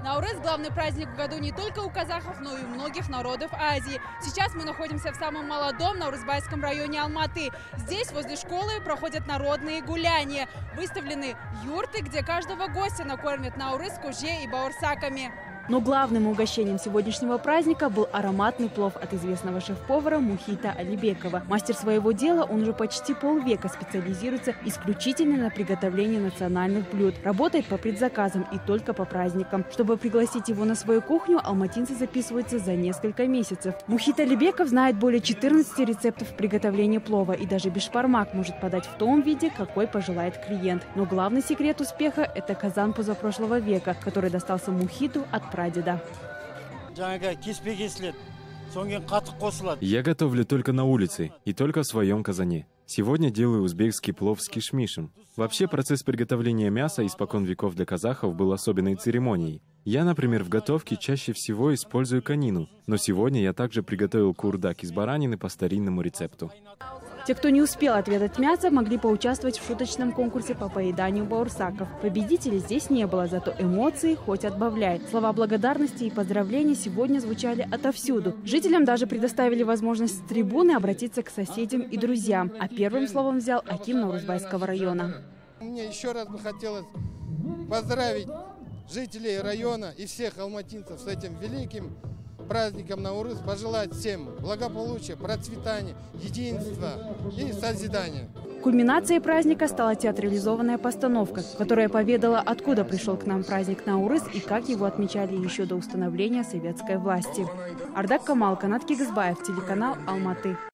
Наурыз – главный праздник в году не только у казахов, но и у многих народов Азии. Сейчас мы находимся в самом молодом Наурызбайском районе Алматы. Здесь, возле школы, проходят народные гуляния. Выставлены юрты, где каждого гостя накормят наурыз, куже и баурсаками. Но главным угощением сегодняшнего праздника был ароматный плов от известного шеф-повара Мухита Алибекова. Мастер своего дела, он уже почти полвека специализируется исключительно на приготовлении национальных блюд. Работает по предзаказам и только по праздникам. Чтобы пригласить его на свою кухню, алматинцы записываются за несколько месяцев. Мухит Алибеков знает более 14 рецептов приготовления плова и даже бешбармак может подать в том виде, какой пожелает клиент. Но главный секрет успеха – это казан позапрошлого века, который достался Мухиту от прадеда. Я готовлю только на улице и только в своем казане. Сегодня делаю узбекский плов с кишмишем. Вообще процесс приготовления мяса испокон веков для казахов был особенной церемонией. Я, например, в готовке чаще всего использую конину, но сегодня я также приготовил курдак из баранины по старинному рецепту. Те, кто не успел отведать мясо, могли поучаствовать в шуточном конкурсе по поеданию баурсаков. Победителей здесь не было, зато эмоции хоть отбавляй. Слова благодарности и поздравления сегодня звучали отовсюду. Жителям даже предоставили возможность с трибуны обратиться к соседям и друзьям. А первым словом взял аким Наурызбайского района. Мне еще раз бы хотелось поздравить жителей района и всех алматинцев с этим великим праздником Наурыз, пожелать всем благополучия, процветания, единства и созидания. Кульминацией праздника стала театрализованная постановка, которая поведала, откуда пришел к нам праздник Наурыз и как его отмечали еще до установления советской власти. Ардак Камал, Канат Кигызбаев, телеканал Алматы.